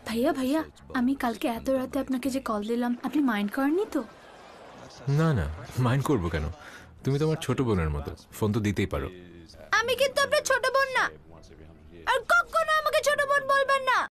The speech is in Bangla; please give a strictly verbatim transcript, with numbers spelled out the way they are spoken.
ভাইয়া ভাইয়া আমি কালকে এত রাতে আপনাকে যে কল দিলাম আপনি মাইন্ড করেননি তো? না না, মাইন্ড করবো কেন? তুমি তো আমার ছোট বোনের মতো, ফোন তো দিতেই পারো। আমি কিন্তু আপনার ছোট বোন না, আর কখনো আমাকে ছোট বোন বলবেন না।